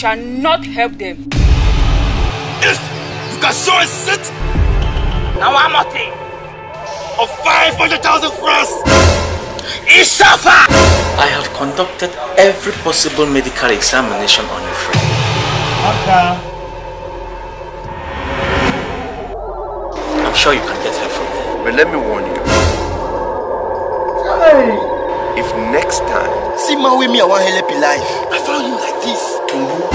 shall not help them. If you can show a set now I'm not in of 500,000 francs, Isafa! I have conducted every possible medical examination on your friend. Okay. I'm sure you can get help from there. but let me warn you. Hey. If next time, see man with me, I want help in life. I found him like this, Tumbu